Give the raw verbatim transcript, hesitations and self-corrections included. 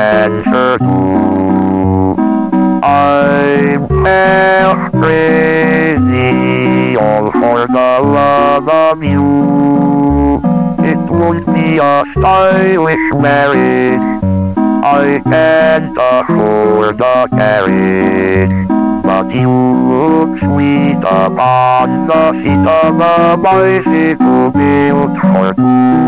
answer to. I'm half crazy, all for the love of you. It won't be a stylish marriage, I can't afford a carriage, but you look sweet upon the seat of a bicycle built for two.